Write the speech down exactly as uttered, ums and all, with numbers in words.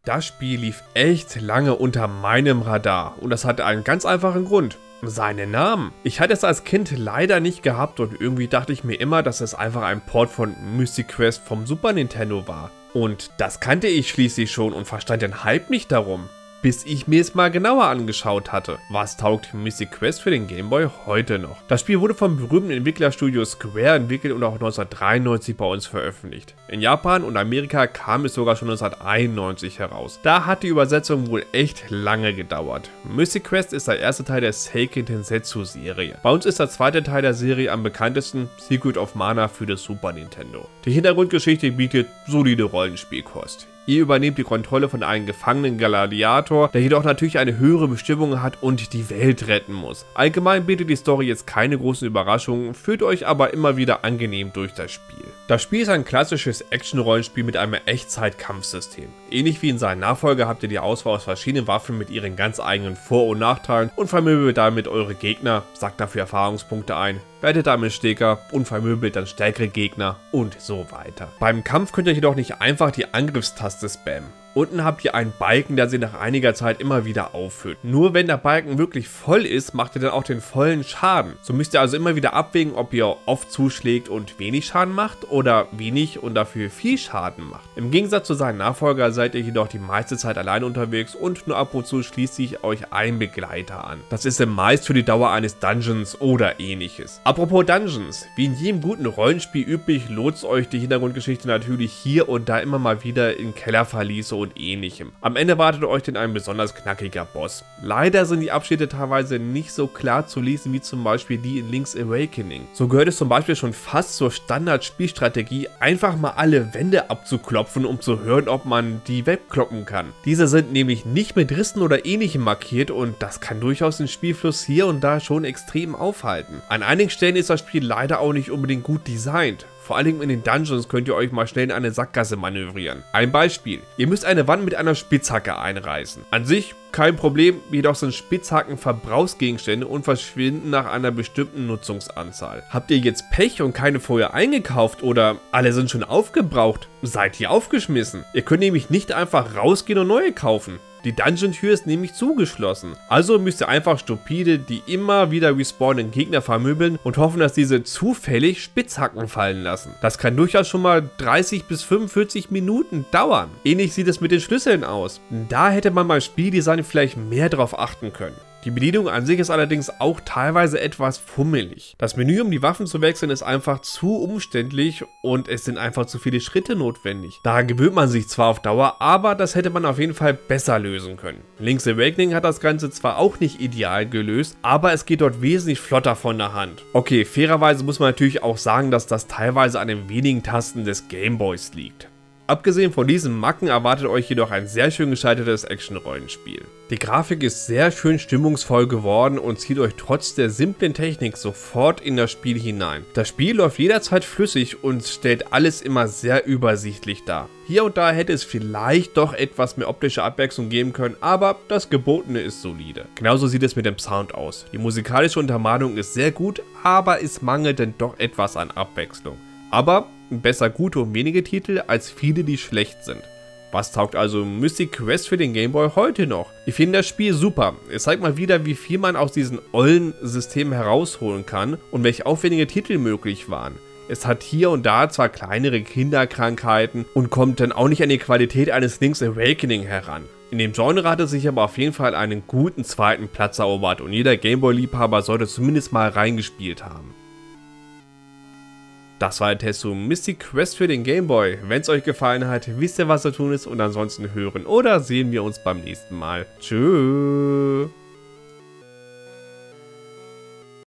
Das Spiel lief echt lange unter meinem Radar und das hatte einen ganz einfachen Grund. Seinen Namen. Ich hatte es als Kind leider nicht gehabt und irgendwie dachte ich mir immer, dass es einfach ein Port von Mystic Quest vom Super Nintendo war. Und das kannte ich schließlich schon und verstand den Hype nicht darum. Bis ich mir es mal genauer angeschaut hatte. Was taugt Mystic Quest für den Game Boy heute noch? Das Spiel wurde vom berühmten Entwicklerstudio Square entwickelt und auch neunzehnhundertdreiundneunzig bei uns veröffentlicht. In Japan und Amerika kam es sogar schon neunzehnhunderteinundneunzig heraus. Da hat die Übersetzung wohl echt lange gedauert. Mystic Quest ist der erste Teil der Seiken Densetsu Serie. Bei uns ist der zweite Teil der Serie am bekanntesten, Secret of Mana für das Super Nintendo. Die Hintergrundgeschichte bietet solide Rollenspielkost. Ihr übernehmt die Kontrolle von einem gefangenen Gladiator, der jedoch natürlich eine höhere Bestimmung hat und die Welt retten muss. Allgemein bietet die Story jetzt keine großen Überraschungen, führt euch aber immer wieder angenehm durch das Spiel. Das Spiel ist ein klassisches Action-Rollenspiel mit einem Echtzeit-Kampfsystem. Ähnlich wie in seinen Nachfolger habt ihr die Auswahl aus verschiedenen Waffen mit ihren ganz eigenen Vor- und Nachteilen und vermöbelt damit eure Gegner, sagt dafür Erfahrungspunkte ein, wertet damit Stärker und vermöbelt dann stärkere Gegner und so weiter. Beim Kampf könnt ihr jedoch nicht einfach die Angriffstaste spammen. Unten habt ihr einen Balken, der sich nach einiger Zeit immer wieder auffüllt. Nur wenn der Balken wirklich voll ist, macht ihr dann auch den vollen Schaden. So müsst ihr also immer wieder abwägen, ob ihr oft zuschlägt und wenig Schaden macht oder wenig und dafür viel Schaden macht. Im Gegensatz zu seinem Nachfolger seid ihr jedoch die meiste Zeit allein unterwegs und nur ab und zu schließt sich euch ein Begleiter an. Das ist dann meist für die Dauer eines Dungeons oder ähnliches. Apropos Dungeons, wie in jedem guten Rollenspiel üblich, lohnt euch die Hintergrundgeschichte natürlich hier und da immer mal wieder in Kellerverliese und ähnlichem. Am Ende wartet euch denn ein besonders knackiger Boss. Leider sind die Abschnitte teilweise nicht so klar zu lesen wie zum Beispiel die in Link's Awakening. So gehört es zum Beispiel schon fast zur Standard-Spielstrategie, einfach mal alle Wände abzuklopfen, um zu hören, ob man die wegkloppen kann. Diese sind nämlich nicht mit Rissen oder ähnlichem markiert und das kann durchaus den Spielfluss hier und da schon extrem aufhalten. An einigen Stellen ist das Spiel leider auch nicht unbedingt gut designt. Vor allem in den Dungeons könnt ihr euch mal schnell in eine Sackgasse manövrieren. Ein Beispiel. Ihr müsst eine Wand mit einer Spitzhacke einreißen. An sich kein Problem, jedoch sind Spitzhacken Verbrauchsgegenstände und verschwinden nach einer bestimmten Nutzungsanzahl. Habt ihr jetzt Pech und keine vorher eingekauft oder alle sind schon aufgebraucht, seid ihr aufgeschmissen. Ihr könnt nämlich nicht einfach rausgehen und neue kaufen. Die Dungeon-Tür ist nämlich zugeschlossen. Also müsst ihr einfach stupide die immer wieder respawnenden Gegner vermöbeln und hoffen, dass diese zufällig Spitzhacken fallen lassen. Das kann durchaus schon mal dreißig bis fünfundvierzig Minuten dauern. Ähnlich sieht es mit den Schlüsseln aus. Da hätte man beim Spieldesign vielleicht mehr drauf achten können. Die Bedienung an sich ist allerdings auch teilweise etwas fummelig. Das Menü, um die Waffen zu wechseln, ist einfach zu umständlich und es sind einfach zu viele Schritte notwendig. Daran gewöhnt man sich zwar auf Dauer, aber das hätte man auf jeden Fall besser lösen können. Link's Awakening hat das Ganze zwar auch nicht ideal gelöst, aber es geht dort wesentlich flotter von der Hand. Okay, fairerweise muss man natürlich auch sagen, dass das teilweise an den wenigen Tasten des Gameboys liegt. Abgesehen von diesen Macken erwartet euch jedoch ein sehr schön gestaltetes Action-Rollenspiel. Die Grafik ist sehr schön stimmungsvoll geworden und zieht euch trotz der simplen Technik sofort in das Spiel hinein. Das Spiel läuft jederzeit flüssig und stellt alles immer sehr übersichtlich dar. Hier und da hätte es vielleicht doch etwas mehr optische Abwechslung geben können, aber das Gebotene ist solide. Genauso sieht es mit dem Sound aus. Die musikalische Untermalung ist sehr gut, aber es mangelt dann doch etwas an Abwechslung. Aber besser gute und wenige Titel als viele, die schlecht sind. Was taugt also Mystic Quest für den Game Boy heute noch? Ich finde das Spiel super. Es zeigt mal wieder, wie viel man aus diesen ollen Systemen herausholen kann und welche aufwendige Titel möglich waren. Es hat hier und da zwar kleinere Kinderkrankheiten und kommt dann auch nicht an die Qualität eines Link's Awakening heran. In dem Genre hat es sich aber auf jeden Fall einen guten zweiten Platz erobert und jeder Game Boy-Liebhaber sollte zumindest mal reingespielt haben. Das war der Test zu Mystic Quest für den Game Boy. Wenn es euch gefallen hat, wisst ihr, was zu tun ist und ansonsten hören oder sehen wir uns beim nächsten Mal. Tschüss.